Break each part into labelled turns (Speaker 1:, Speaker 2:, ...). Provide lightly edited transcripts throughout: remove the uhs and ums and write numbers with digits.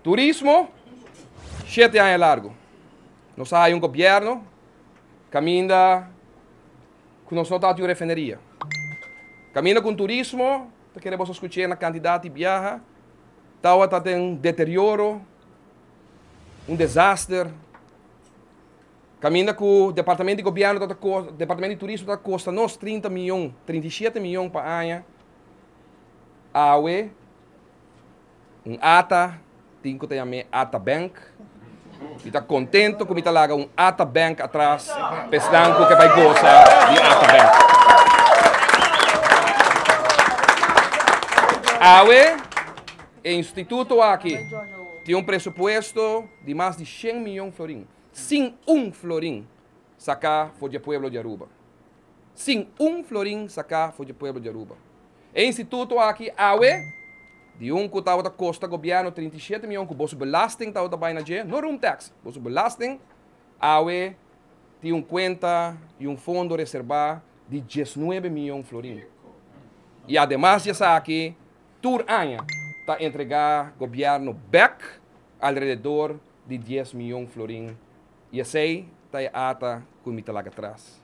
Speaker 1: Turismo, 7 anos largo. Nós há um governo, caminha com nós não temos refineria. Caminha com turismo, queremos escutar na quantidade de viaja, está tem deterioro, desastre. Caminha com o departamento de governo, departamento de turismo, custa nós 30 milhões, 37 milhões por ano. Aue, ata, tem que ter ata bank. E está contente com que laga ata bank atrás, pensando que vai gozar de ata bank. Aue, o instituto aqui, tem presupuesto de mais de 100 milhões de florins. Sem florim, sacar foi do pueblo de Aruba. Sem florim, sacar foi do pueblo de Aruba. O instituto aqui, Aue, de que estava da costa governo 37 milhões, que bolso belasting estava da baina de, não room tax, bolso belasting, Aue, tem conta e fundo reservado de 19 milhões de florim. E además de aqui, tur ano, está entregar governo back alrededor de 10 milhões de florim. E assim, está ata com mita lá atrás.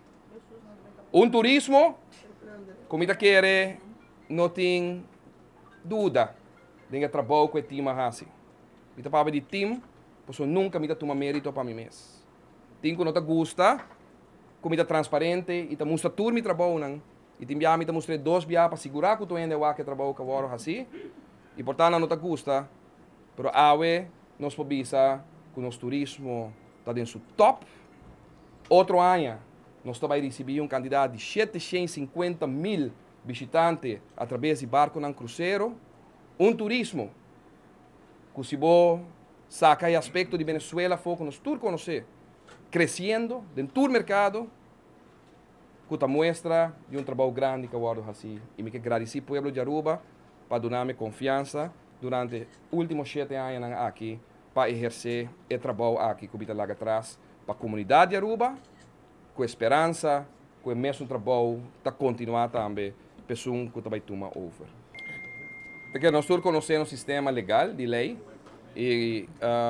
Speaker 1: Turismo, como mita quer, não tem dúvida de trabalho com o time assim. Mita para de time, pois nunca mita toma mérito para mim mesmo. Tem que não te gusta, como mita transparente, e te mostra tudo meu trabalho não. E tem mita mostra 2 via para segurar que tu ainda vai que trabalho com o assim. E portanto não te gusta, pero awe nos pobisa com nosso turismo está dentro do top. Outro ano, nós também recebemos candidato de 750 mil visitantes através de barco no cruzeiro. Turismo que se você saca o aspecto de Venezuela, foi que nós todos conhecemos, crescendo dentro do mercado, que está mostra de trabalho grande que eu assim. E me quero agradecer ao povo de Aruba para dar-me confiança durante os últimos 7 anos aqui, para exercer o trabalho aqui que está lá atrás, para a comunidade de Aruba, com esperança, com o mesmo trabalho, para continuar também, pessoas que também tomam over. Porque nós todos conhecemos o sistema legal de lei e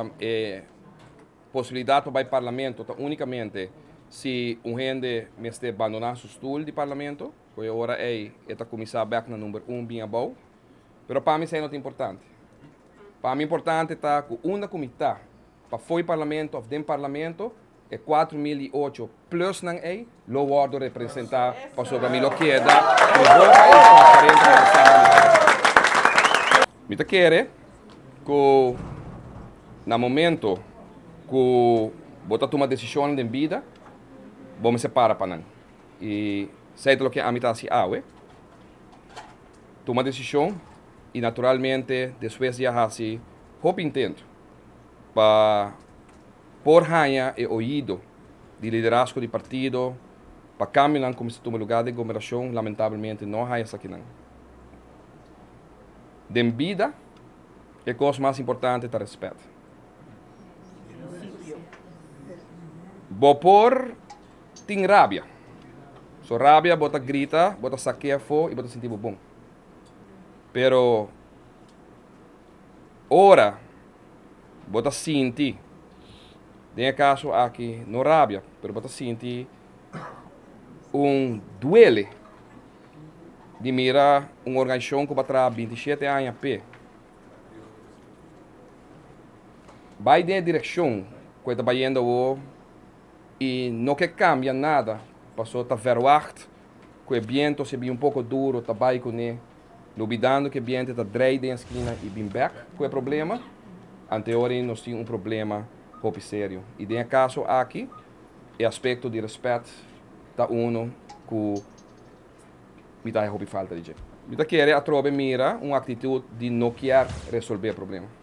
Speaker 1: possibilidade para o parlamento unicamente se gente me está abandonando o estúdio de parlamento, que agora é começar back no número 1 bem bom, mas para mim isso não é importante. Para mim, importante está que uma comitê para foi parlamento, ou dentro parlamento, é 4.008 plus não é, lo guardo representar para sobre mim, lo que dá, eu quero que, no momento que você toma decisão de vida, vamos separar para não. E sei o que a mitad se hace, toma decisão, e naturalmente, depois de assim, eu intento para por ganhar o ouvido de liderazgo do partido, para caminhar como se toma lugar de governação, lamentavelmente não há isso aqui não. De vida, a coisa mais importante é o respeito. Por tem rabia. So rabia, bota grita, bota saqueia fo e bota sentir bom. Pero ora bota sentir tem caso aqui não rabia, pero bota sentir duele de mirar organização que vai trabalhar 27 anos a pé. Vai na direção que está indo e não quer cambiar nada. Passou a verwacht, que o vento se um pouco duro, está vai com ele. Duvidando que o ambiente está dreid na esquina e bem back com o problema, anteriormente nós tínhamos problema muito sério. E tem caso aqui, o aspecto de respeito está que me dá falta de jeito. Eu quero a trobe mira uma atitude de não querer resolver o problema.